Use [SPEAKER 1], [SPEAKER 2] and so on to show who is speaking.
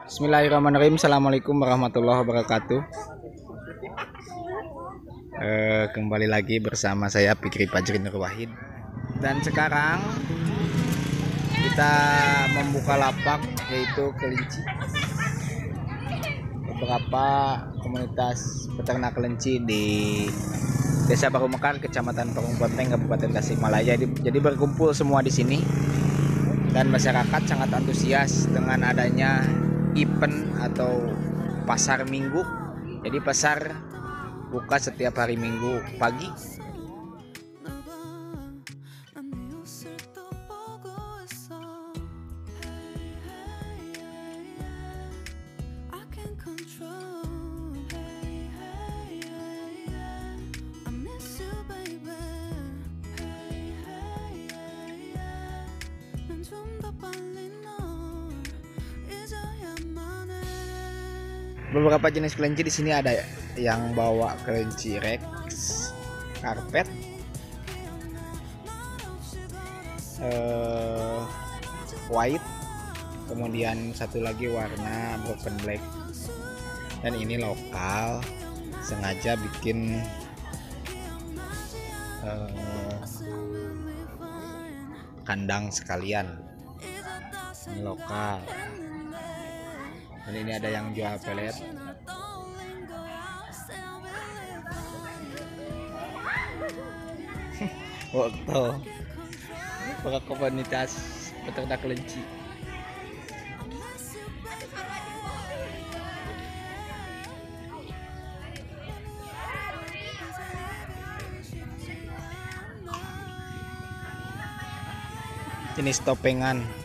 [SPEAKER 1] Bismillahirrahmanirrahim. Assalamualaikum warahmatullahi wabarakatuh. Kembali lagi bersama saya Fikri Fajri Nur Wahid. Dan sekarang kita membuka lapak yaitu kelinci. Beberapa komunitas peternak kelinci di Desa Baru Mekar, Kecamatan Parung Ponteng, Kabupaten Tasikmalaya. Jadi berkumpul semua di sini. Dan masyarakat sangat antusias dengan adanya event atau pasar minggu. Jadi pasar buka setiap hari Minggu pagi. Beberapa jenis kelinci di sini ada yang bawa kelinci Rex, karpet, white, kemudian satu lagi warna broken black. Dan ini lokal, sengaja bikin kandang sekalian. Ini lokal. Dan ini ada yang jual pelet. Waktu para komunitas peternak kelinci. Jenis topengan.